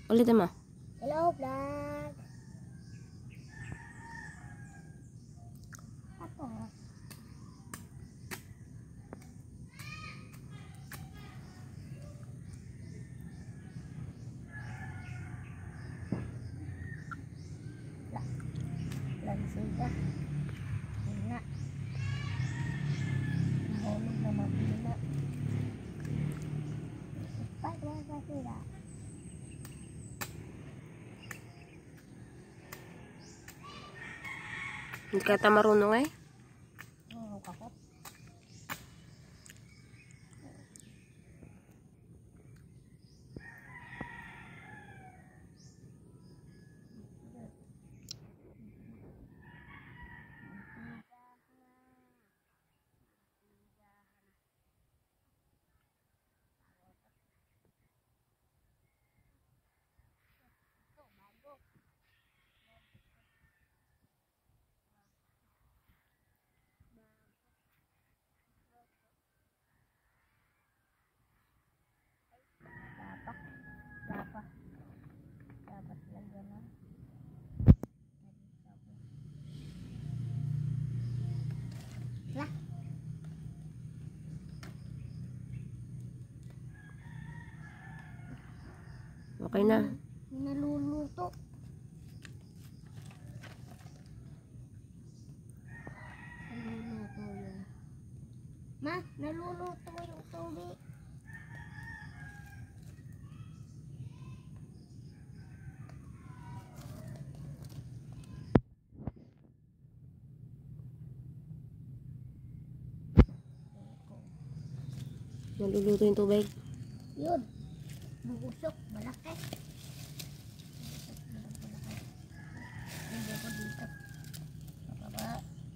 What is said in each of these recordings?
Ulitin mo. Hello, vlog. Ako. Lansiga. Hina. Nahulog na mabila. Bye, sila. Hindi ka ta marunong eh. Kakot. Dapat lang gano'n. Lah. Okay na. Naluluto. Naluluto yun. Ma, naluluto yung tubig. Naluluto yung tubig. Yun. Bubusok. Malaki. Hindi ko dito. Baba.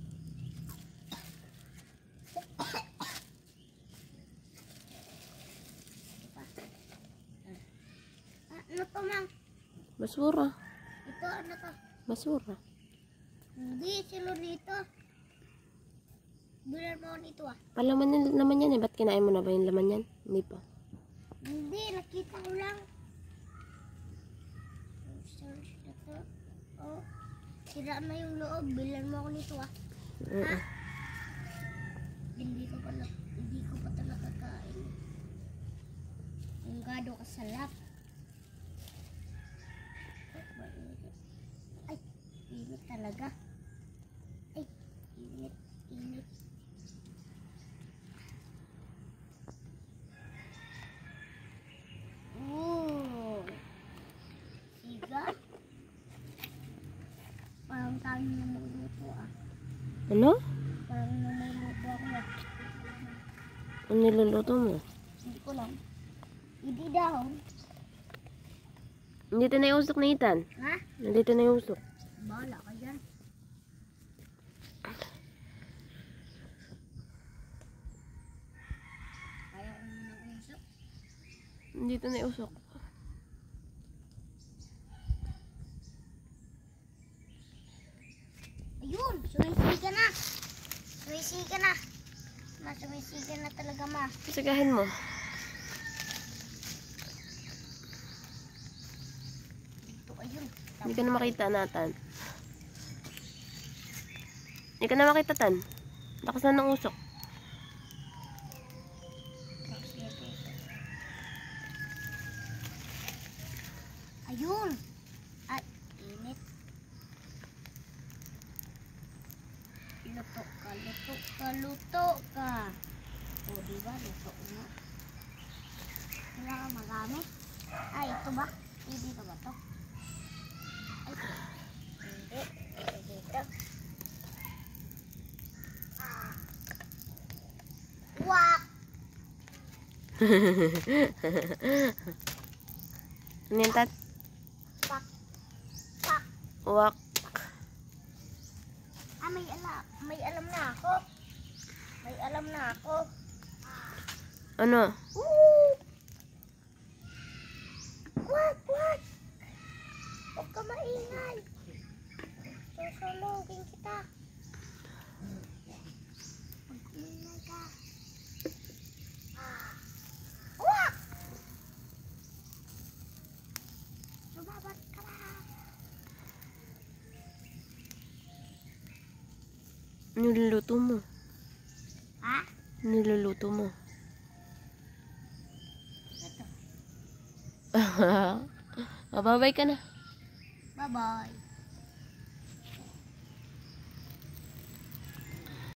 Ano to, Mang? Basura. Ito, ano to? Basura. Hindi, silo nito. Bilan mo nito ah. Palaman naman yan eh. Ba't kinain mo na ba yung laman yan? Hindi pa. Hindi, nakita ko lang. Search na to. Oh, sira na yung loob. Bilan mo ako nito ah. Ha? Hindi ko pa talaga kain. Yung gado kasalap. Ay, init talaga. Ay, init. Oh, siga. Parang tayo namuluto ah. Ano? Parang namuluto ako ah. Ano niluluto mo? Hindi ko lang. Hindi dahon. Nandito na yung usok na Ethan. Ha? Nandito na yung usok. Bahala ka dyan. Kaya ko muna usok. Nandito na yung usok. Ayun! Sumisiga na! Sumisiga na! Sumisiga na talaga ma. Sagahin mo. Ito ayun. Hindi ka na makita Nathan. Hindi ka na makita Tan. Lakas na ng usok. Ayun! At init. Luto ka. O, diba? Luto na. Wala kang magamit. Ay, ito ba? Hindi ka ba to? Ay, hindi. Ito dito. Wak! Ano yan, Tat? Pak! Pak! Uwak. Ah, may alam na ako. May alam na ako. Ano? Woo! Wag! Huwag ka maingay. Susulugin kita. Mag-ingay ka. Wag! Lumaban ka na. Niluluto mo. Ha? Niluluto mo. Ito. Mababay ka na. Bye-bye.